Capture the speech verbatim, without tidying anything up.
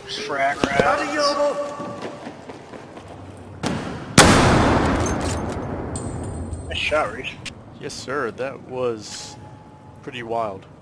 Frag rat. Nice shot, Reese. Yes, sir. That was pretty wild.